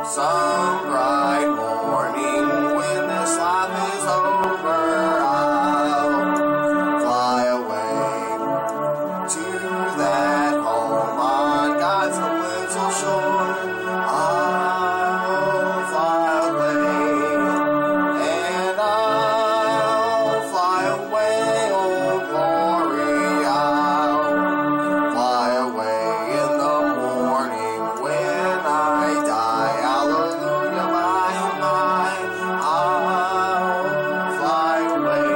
Some bright morning when this life is over, I'll fly away to that home on God's little shore. I'll fly away, and I'll fly away, oh glory. I'll fly away in the morning when I die. Hallelujah, by and by, I'll fly away.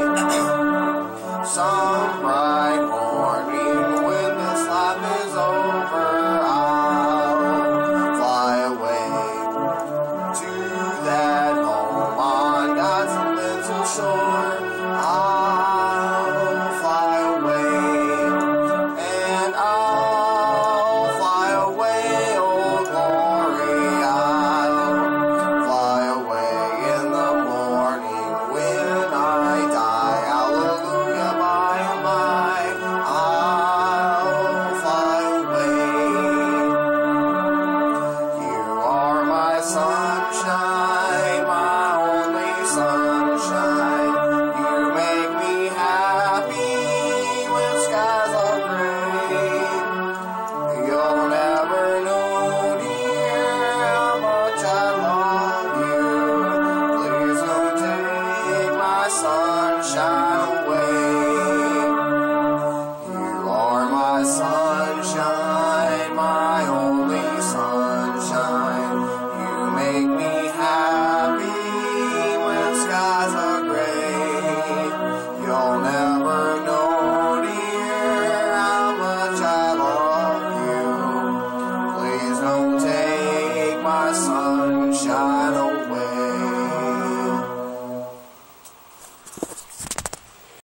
Some bright morning when this life is over, I'll fly away to that home on God's little shore. I'll fly away, and I'll fly away, oh glory. I'll fly away in the morning when I die. Hallelujah, by and by, I'll fly away. You are my sunshine, my only sunshine. You make me happy when skies are gray. You'll never know, dear, how much I love you. Please don't take my sunshine away. You are my sunshine.